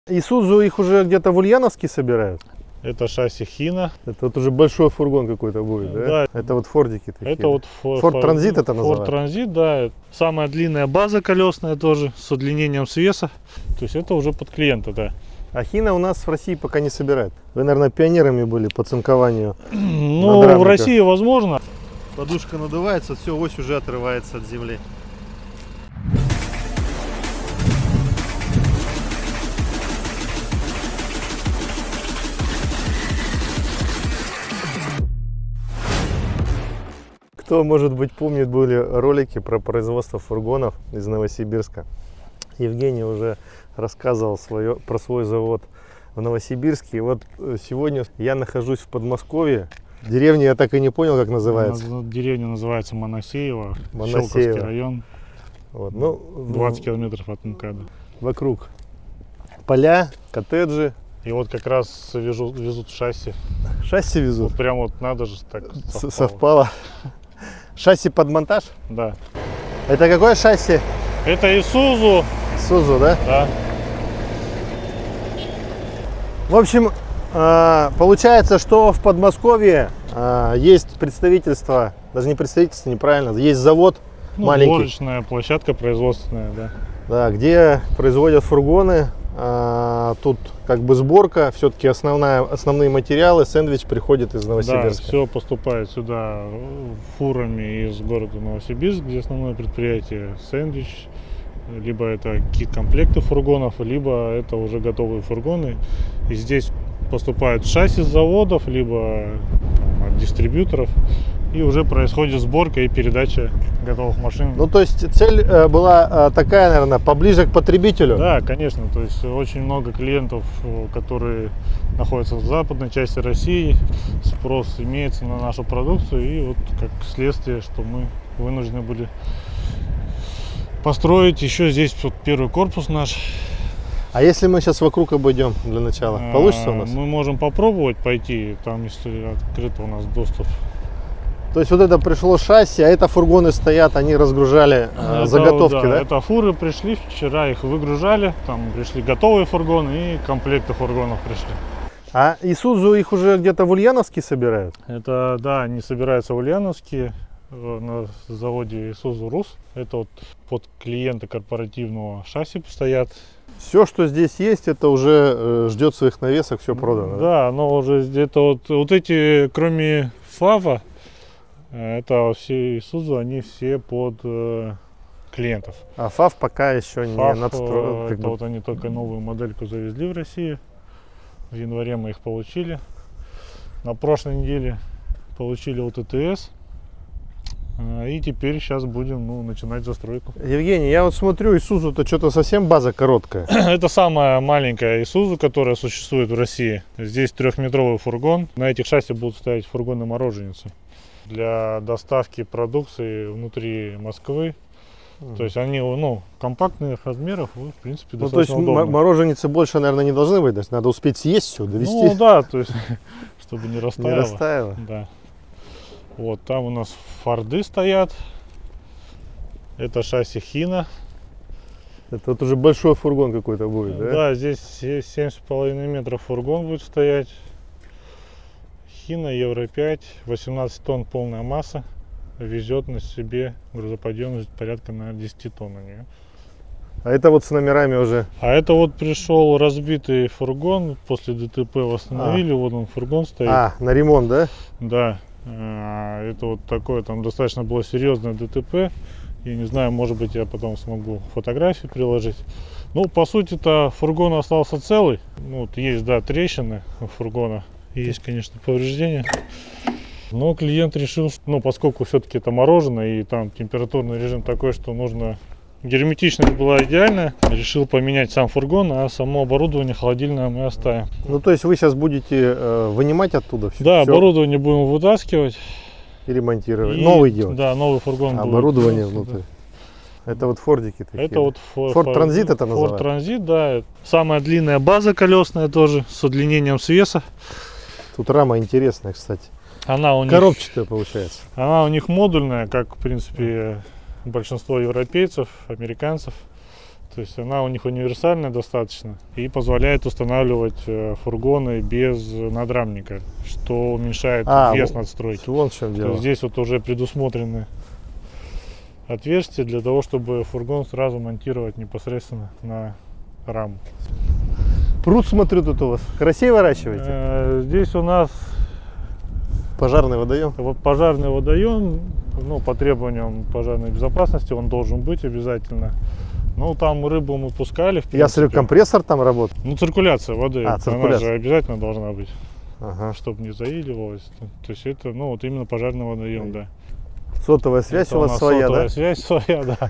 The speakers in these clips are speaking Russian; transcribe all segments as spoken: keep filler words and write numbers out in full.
Исузу их уже где-то в Ульяновске собирают? Это шасси Хина. Это вот уже большой фургон какой-то будет, да? Да. Это вот фордики такие. Это вот Форд Транзит это называется? Форд Транзит, да. Самая длинная база колесная тоже, с удлинением свеса. То есть это уже под клиента, да. А Хина у нас в России пока не собирают. Вы, наверное, пионерами были по цинкованию. Ну, в России возможно. Подушка надувается, все, ось уже отрывается от земли. Кто, может быть, помнит, были ролики про производство фургонов из Новосибирска. Евгений уже рассказывал свое, про свой завод в Новосибирске. И вот сегодня я нахожусь в Подмосковье. Деревня я так и не понял, как называется. Деревня называется Моносеево, Моносеево. Щелковский район. Вот, ну, двадцать километров от МКАДа. Вокруг поля, коттеджи. И вот как раз везут, везут шасси. Шасси везут? Вот прям вот надо же так совпало. совпало. Шасси под монтаж? Да. Это какое шасси? Это Исузу. Исузу, да? Да. В общем, получается, что в Подмосковье есть представительство, даже не представительство, неправильно, есть завод ну, маленький. Сборочная площадка производственная, да. Да, где производят фургоны. Тут как бы сборка, все-таки основная, основные материалы, сэндвич приходит из Новосибирска. Да, все поступает сюда фурами из города Новосибирск, где основное предприятие сэндвич. Либо это комплекты фургонов, либо это уже готовые фургоны. И здесь поступают шасси с заводов, либо там, от дистрибьюторов. И уже происходит сборка и передача готовых машин. Ну, то есть цель э, была э, такая, наверное, поближе к потребителю? Да, конечно. То есть очень много клиентов, которые находятся в западной части России. Спрос имеется на нашу продукцию. И вот как следствие, что мы вынуждены были построить еще здесь вот первый корпус наш. А если мы сейчас вокруг обойдем для начала, получится у нас? Мы можем попробовать пойти, там если открыт у нас доступ. То есть вот это пришло шасси, а это фургоны стоят, они разгружали э, это, заготовки, да, да? Это фуры пришли, вчера их выгружали, там пришли готовые фургоны и комплекты фургонов пришли. А Исузу их уже где-то в Ульяновске собирают? Это, да, они собираются в Ульяновске на заводе Исузу Рус. Это вот под клиента корпоративного шасси стоят. Все, что здесь есть, это уже э, ждет своих навесок, все продано. Да, да? Но уже где-то вот, вот эти, кроме ФАВа, это все Исузу, они все под э, клиентов. А ФАВ пока еще не ФАВ, надстроен. Это бы... вот они только новую модельку завезли в Россию. В январе мы их получили. На прошлой неделе получили вот ТТС. И теперь сейчас будем ну, начинать застройку. Евгений, я вот смотрю, Исузу-то что-то совсем база короткая. Это самая маленькая Исузу, которая существует в России. Здесь трехметровый фургон. На этих шасси будут стоять фургоны-мороженицы для доставки продукции внутри Москвы. Mm. То есть они ну, компактных размеров, в принципе, ну, достаточно удобно. То есть мороженицы больше, наверное, не должны быть. Надо успеть съесть все, довести. Ну да, то есть, чтобы не растаяло. Не растаяло. Да. Вот там у нас форды стоят. Это шасси Хина. Это вот уже большой фургон какой-то будет, да? Да, здесь семь с половиной метров фургон будет стоять. Хина Евро пять, восемнадцать тонн полная масса. Везет на себе грузоподъемность порядка на десять тонн на нее. А это вот с номерами уже? А это вот пришел разбитый фургон. После ДТП восстановили. А. Вот он фургон стоит. А, на ремонт, да? Да. Это вот такое, там достаточно было серьезное ДТП. Я не знаю, может быть, я потом смогу фотографии приложить. Ну, по сути-то фургон остался целый. Ну, вот есть, да, трещины у фургона. Есть, конечно, повреждения. Но клиент решил, что, ну, поскольку все-таки это мороженое и там температурный режим такой, что нужно... Герметичность была идеальная. Решил поменять сам фургон, а само оборудование холодильное мы оставим. Ну, то есть вы сейчас будете э, вынимать оттуда все? Да, все оборудование будем вытаскивать. И ремонтировать. И, новый делать? Да, новый фургон. А оборудование будет, внутри. Да. Это вот фордики такие? Это вот Форд Транзит это называется? Форд Транзит, да. Самая длинная база колесная тоже, с удлинением свеса. Тут рама интересная, кстати. Она у них, коробчатая получается. Она у них модульная, как в принципе большинство европейцев, американцев. То есть она у них универсальная достаточно и позволяет устанавливать фургоны без надрамника, что уменьшает а, вес вот, надстройки. Вон в чем То дело. есть здесь вот уже предусмотрены отверстия для того, чтобы фургон сразу монтировать непосредственно на раму. Пруд, смотрю, тут у вас. Карасей выращиваете? Э, здесь у нас Пожарный водоем? вот пожарный водоем, ну, по требованиям пожарной безопасности он должен быть обязательно. Ну, там рыбу мы пускали, в принципе. Я смотрю, компрессор там работает. Ну, циркуляция воды, А, она циркуляция. же обязательно должна быть, Ага. чтобы не заиливалось. То есть это, ну, вот именно пожарный водоем, да. Сотовая связь Это у вас нас своя, сотовая да? связь своя, да.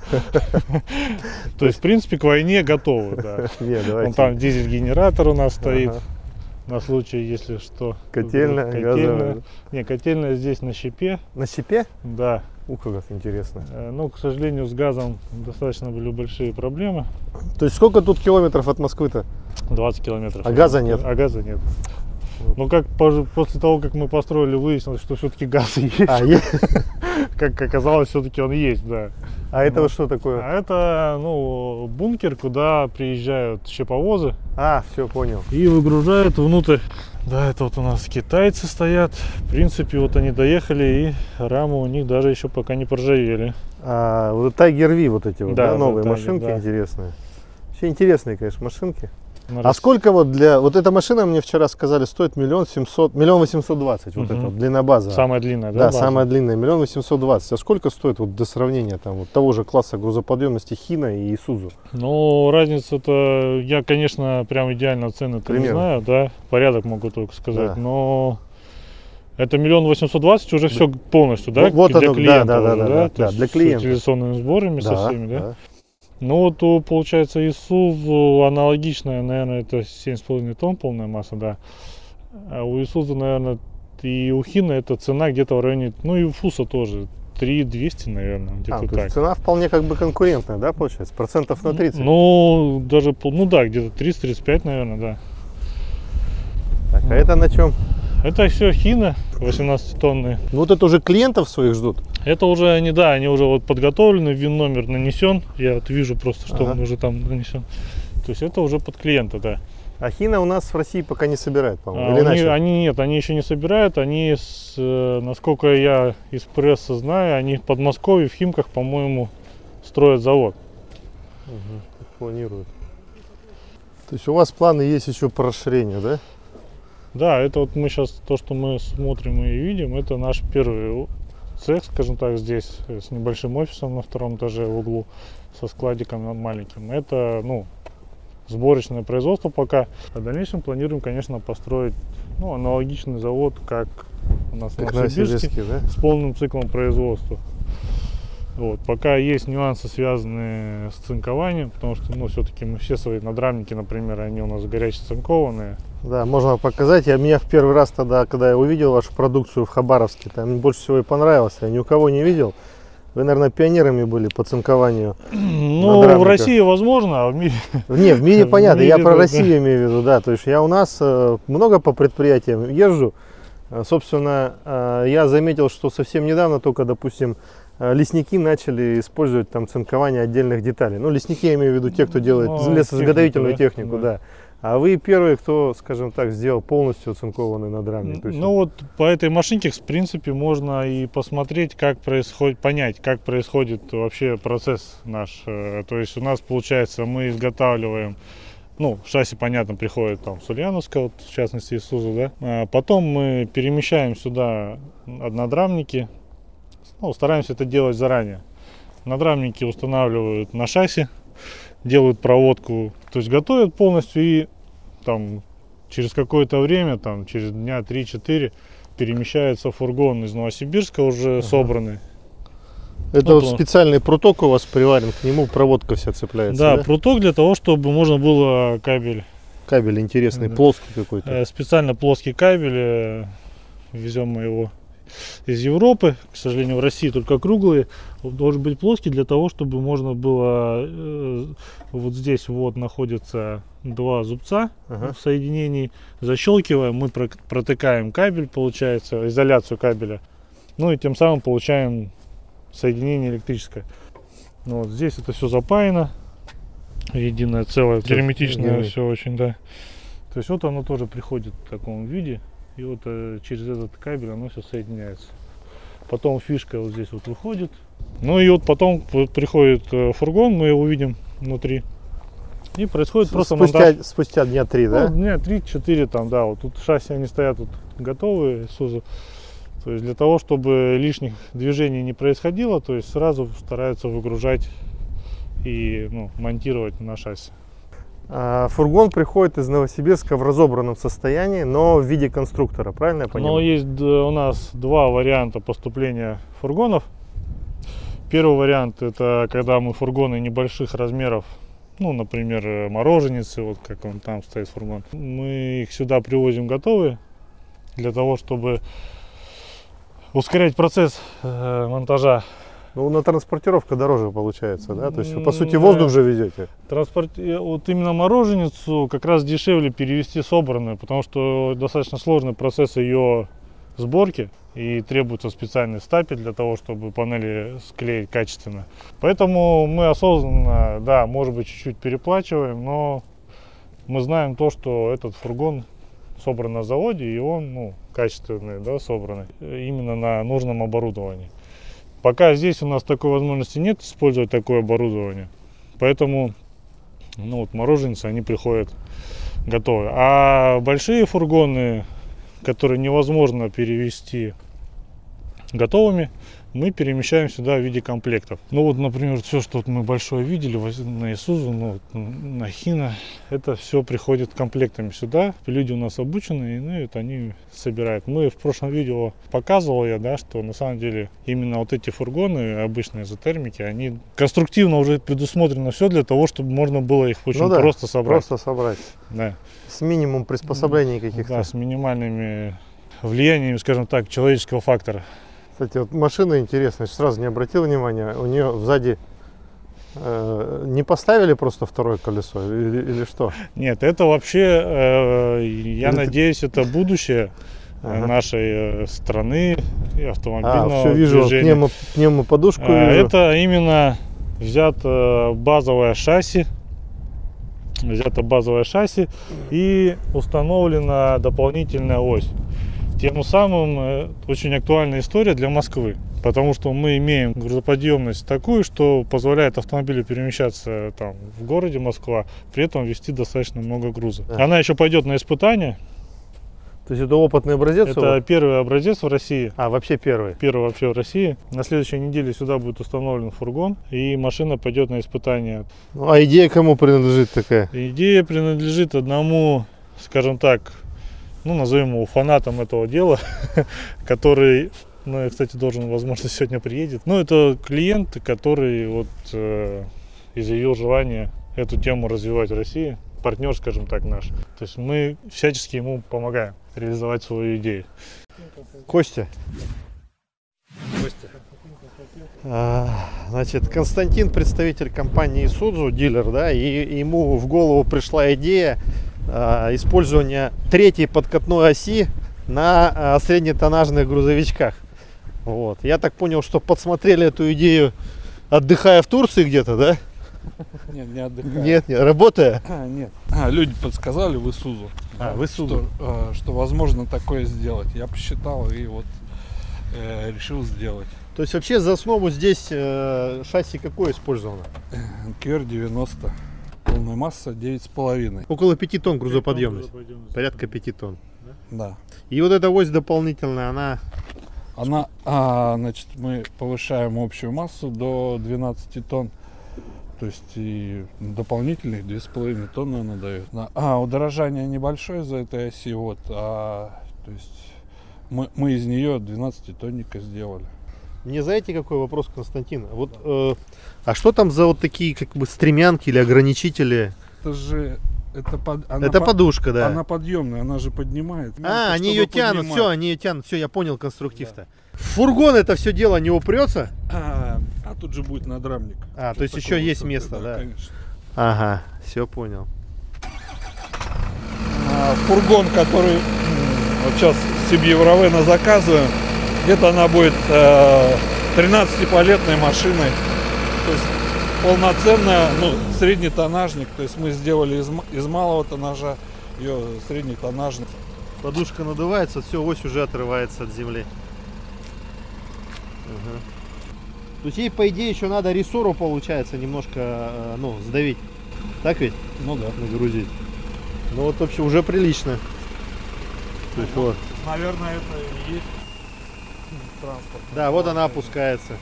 То есть, в принципе, к войне готовы, да. Не, Вон давайте. там дизель-генератор у нас стоит, Ага. на случай, если что. Котельная, газовая. Котельная. Не, котельная здесь на щепе, На щепе? да. Ух, как интересно. Э, Ну, к сожалению, с газом достаточно были большие проблемы. То есть сколько тут километров от Москвы-то? двадцать километров. А газа нет? А газа нет. Ну, как пож- после того, как мы построили, выяснилось, что все-таки газ есть. А, е- Как оказалось, все-таки он есть, да. а это вот что такое? А это, ну, бункер, куда приезжают щеповозы А, все, понял. и выгружают внутрь. Да, это вот у нас китайцы стоят. В принципе, вот они доехали, и рамы у них даже еще пока не поржавели. А, вот Tiger V вот эти вот, Да, да, да, новые Tiger, машинки да. интересные. Все интересные, конечно, машинки. На А рас- сколько вот для... Вот эта машина, мне вчера сказали, стоит миллион семьсот, миллион восемьсот двадцать, вот Мгм. эта вот длиннобаза. Самая длинная, да? Да, база? самая длинная, миллион восемьсот двадцать. А сколько стоит вот для сравнения там вот того же класса грузоподъемности Хина и Исузу? Ну, разница-то, я, конечно, прям идеально цены-то не Примерно. знаю, да, порядок могу только сказать, Да. но это миллион восемьсот двадцать уже все полностью, да, Вот- вот для оно, да, клиента да, да, уже, да, да, да, то да, есть для с клиента. утилизационными сборами со Да, всеми, да. да. Ну вот, у, получается, Исузу аналогичная, наверное, это семь с половиной тонн полная масса, да. А у Исузу, наверное, и у Хина это цена где-то в районе, ну и у Фуса тоже, три двести, наверное, где-то А, то так. есть цена вполне как бы конкурентная, да, получается? Процентов на тридцать? Ну, даже, пол- ну да, где-то тридцать тридцать пять, наверное, да. Так, а это на чем? Это все Хина восемнадцатитонные. Ну, вот это уже клиентов своих ждут? Это уже они, да, они уже вот подготовлены, ВИН-номер нанесен. Я вот вижу просто, что Ага. он уже там нанесен. То есть это уже под клиента, да. А Хина у нас в России пока не собирает, по-моему, А или у них- начали? они нет, они еще не собирают. Они, с, э, насколько я из прессы знаю, они в Подмосковье, в Химках, по-моему, строят завод. Мгм, так планируют. То есть у вас планы есть еще по расширению, да? Да, это вот мы сейчас, то, что мы смотрим и видим, это наш первый цех, скажем так, здесь, э, с небольшим офисом на втором этаже в углу, со складиком маленьким. Это, ну, сборочное производство пока. А в дальнейшем планируем, конечно, построить, ну, аналогичный завод, как у нас в Как Новосибирске, Новосибирске, да? с полным циклом производства. Вот. Пока есть нюансы, связанные с цинкованием, потому что, ну, все-таки мы все свои надрамники, например, они у нас горяче цинкованные. Да, можно показать. Я меня в первый раз тогда, когда я увидел вашу продукцию в Хабаровске, там мне больше всего и понравилось. Я ни у кого не видел. Вы, наверное, пионерами были по цинкованию. Ну, в Надрамника. России возможно, а в мире... Не, в мире В понятно, я мире, про да, Россию имею в виду, да. То есть я у нас э, много по предприятиям езжу. Э, Собственно, э, я заметил, что совсем недавно только, допустим, э, лесники начали использовать там цинкование отдельных деталей. Ну, лесники, я имею в виду те, кто делает Ну, лесозаготовительную технику, технику, да. да. А вы первые, кто, скажем так, сделал полностью цинкованный надрамник. То есть Ну вот по этой машинке, в принципе, можно и посмотреть, как происходит, понять, как происходит вообще процесс наш. Э, То есть у нас получается, мы изготавливаем, ну, шасси, понятно, приходит там с Ульяновска, вот, в частности Исузу, да. А потом мы перемещаем сюда однодрамники, ну, стараемся это делать заранее. Надрамники устанавливают на шасси, делают проводку, то есть готовят полностью и там через какое-то время, там через дня три-четыре перемещается фургон из Новосибирска уже Ага. собранный. это вот вот он. специальный пруток у вас приварен, к нему проводка вся цепляется. Да, Да, пруток для того, чтобы можно было кабель, Кабель интересный, Да. плоский какой-то. э, специально плоский кабель, э, везем мы его из Европы, к сожалению, в России только круглый, он должен быть плоский для того, чтобы можно было, э, вот здесь вот находятся два зубца Ага. в соединении, защелкиваем, мы про- протыкаем кабель, получается, изоляцию кабеля, ну и тем самым получаем соединение электрическое. Ну вот здесь это все запаяно, единое целое, герметичное Герметично. все очень, да. То есть вот оно тоже приходит в таком виде, и вот э, через этот кабель оно все соединяется. Потом фишка вот здесь вот выходит. Ну и вот потом вот приходит э, фургон, мы его видим внутри. И происходит просто спустя, монтаж. спустя дня три, да? Ну, дня три-четыре там, да. Вот тут шасси они стоят тут готовые, Isuzu. То есть для того, чтобы лишних движений не происходило, то есть сразу стараются выгружать и ну, монтировать на шасси. А, фургон приходит из Новосибирска в разобранном состоянии, но в виде конструктора, правильно я понимаю? Но есть д- у нас два варианта поступления фургонов. Первый вариант — это когда мы фургоны небольших размеров, ну, например, мороженицы, вот как он там стоит фургон, мы их сюда привозим готовые для того, чтобы ускорять процесс э, монтажа. Ну, на транспортировка дороже получается, да? То есть вы, по сути, М, воздух да. же везете. Транспорт, э, вот именно мороженицу как раз дешевле перевести собранную, потому что достаточно сложный процесс ее сборки и требуется специальный стапель для того, чтобы панели склеить качественно. Поэтому мы осознанно, да, может быть, чуть-чуть переплачиваем, но мы знаем то, что этот фургон собран на заводе, и он, ну, качественный, да, собранный именно на нужном оборудовании. Пока здесь у нас такой возможности нет использовать такое оборудование, поэтому, ну, вот мороженцы, они приходят готовые. А большие фургоны, которые невозможно перевести готовыми, мы перемещаем сюда в виде комплектов. Ну вот, например, все, что вот мы большое видели на Isuzu, ну, на Hino, это все приходит комплектами сюда. Люди у нас обучены, и ну, это они собирают. Мы в прошлом видео показывал я, да, что на самом деле именно вот эти фургоны, обычные изотермики, они конструктивно уже предусмотрено все для того, чтобы можно было их очень Ну да, просто собрать. Просто собрать. Да. С минимум приспособлений каких-то. Да, с минимальными влияниями, скажем так, человеческого фактора. Кстати, вот машина интересная, сразу не обратил внимания, у нее сзади э, не поставили просто второе колесо или, или что? Нет, это вообще, э, я Или надеюсь, ты... это будущее ага. нашей страны и автомобильного А, все вижу, движения. пневмо, пневмоподушку А, вижу. это именно взято базовое шасси, взято базовое шасси и установлена дополнительная ось. Тем самым э, очень актуальная история для Москвы, потому что мы имеем грузоподъемность такую, что позволяет автомобилю перемещаться там в городе Москва, при этом везти достаточно много груза. Да. Она еще пойдет на испытания. То есть это опытный образец? Это его? первый образец в России. А, вообще первый. Первый вообще в России. На следующей неделе сюда будет установлен фургон, и машина пойдет на испытания. Ну, а идея кому принадлежит такая? Идея принадлежит одному, скажем так, ну, назовем его фанатом этого дела, который, ну, я, кстати, должен, возможно, сегодня приедет. Ну, это клиент, который вот э, изъявил желание эту тему развивать в России. Партнер, скажем так, наш. То есть мы всячески ему помогаем реализовать свою идею. Костя. Костя. А, значит, Константин, представитель компании Isuzu, дилер, да, и ему в голову пришла идея а, использования третьей подкатной оси на а, среднетоннажных грузовичках. Вот. Я так понял, что подсмотрели эту идею, отдыхая в Турции где-то, да? Нет, не отдыхаю. Нет, нет, работая. А, нет. А, люди подсказали в Isuzu. А, в Isuzu. Что, э, что возможно такое сделать. Я посчитал и вот э, решил сделать. То есть вообще за основу здесь э, шасси какое использовано? кью эр девяносто. Полная масса девять с половиной. Около пяти тонн грузоподъемность. Порядка пяти тонн. Да. И вот эта ось дополнительная, она... Она, а, значит, мы повышаем общую массу до двенадцати тонн. То есть и дополнительных две с половиной тонны она дает. А удорожание небольшое за этой оси, вот, а, то есть мы, мы из нее двенадцатитонника сделали. Мне знаете, какой вопрос, Константин? Вот, э, а что там за вот такие как бы стремянки или ограничители? Это же это, под, она Это по- подушка, да. Она подъемная, она же поднимает. А, Ну, они чтобы ее тянут, поднимать. все, они ее тянут, все, я понял конструктив-то. В фургон это все дело не упрется? А, а тут же будет надрамник. А, то есть Такого еще есть высоты, место, да? Конечно. Ага, все понял. А, фургон, который м, вот сейчас Сибьевровена заказываем, где-то она будет э, тринадцатипалетной машиной. То есть полноценная, ну, средний тоннажник. То есть мы сделали из, м- из малого тоннажа ее средний тоннажник. Подушка надувается, все, ось уже отрывается от земли. Ага. То есть ей, по идее, еще надо рессору, получается, немножко, э, ну, сдавить. Так ведь? Ну да. Нагрузить. Ну вот вообще уже прилично. То есть, вот. Наверное, это и есть транспорт. Да, вот она опускается.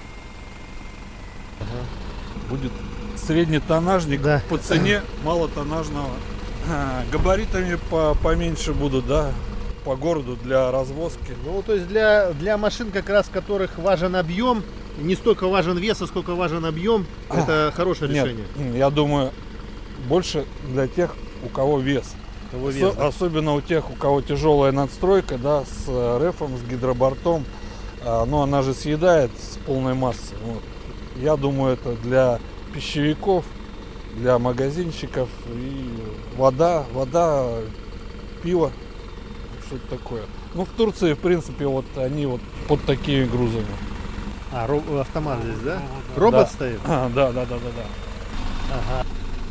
Будет средний тоннажник Да. по цене малотоннажного. А, габаритами по- поменьше будут, да, по городу для развозки. Ну, то есть для, для машин, как раз которых важен объем, не столько важен вес, а сколько важен объем, А, это хорошее Нет, решение. м, я думаю, больше для тех, у кого вес. Кого Осо- вес, да? Особенно у тех, у кого тяжелая надстройка, да, с э, рефом, с гидробортом. А, но она же съедает с полной массой. Вот. Я думаю, это для пищевиков, для магазинчиков и вода, вода, пиво, что-то такое. Ну, в Турции, в принципе, вот они вот под такими грузами. А, ро- автомат здесь, да? Робот Да. стоит? А, да, да, да, да, да. Ага.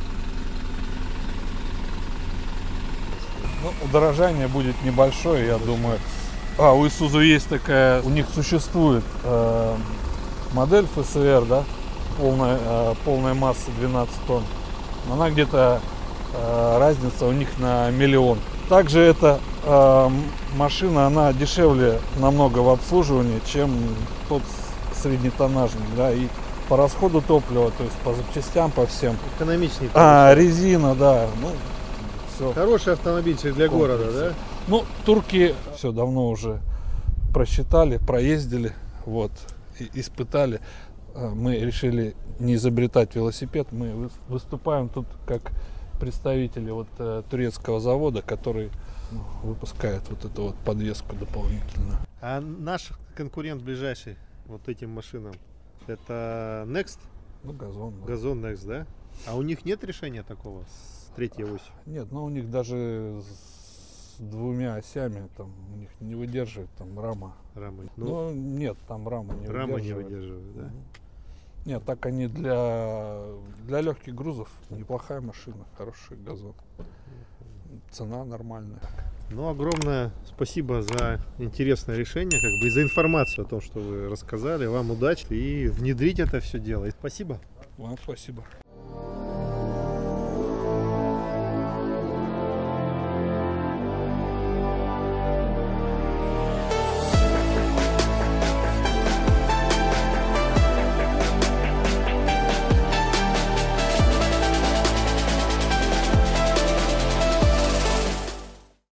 Ну, удорожание будет небольшое, я думаю. А, у Isuzu есть такая, у них существует э, модель эф эс эр, да, полная, э, полная масса двенадцать тонн. Она где-то, э, разница у них на миллион. Также эта э, м- машина, она дешевле намного в обслуживании, чем тот с- среднетоннажный, да, и по расходу топлива, то есть по запчастям, по всем. Экономичнее. А, резина, да, ну, все. Хороший автомобильчик для Комплекс. города, да? Ну, турки все давно уже просчитали, проездили, вот, и испытали. А, Мы решили не изобретать велосипед, мы выс- выступаем тут как представители вот э, турецкого завода, который ну, выпускает вот эту вот подвеску дополнительную. А наш конкурент ближайший вот этим машинам, это Next, Ну, газон. да. Газон Next, да? А у них нет решения такого с третьей осью? Нет, ну у них даже с двумя осями там у них не выдерживает там рама. Рамы. Ну, нет, там рама не рама не выдерживает. выдерживает, да? Мгм. Нет, так они для, для легких грузов неплохая машина, хороший газон. Цена нормальная. Ну, огромное спасибо за интересное решение, как бы и за информацию о том, что вы рассказали. Вам удачи и внедрить это все дело. И спасибо. Вам спасибо.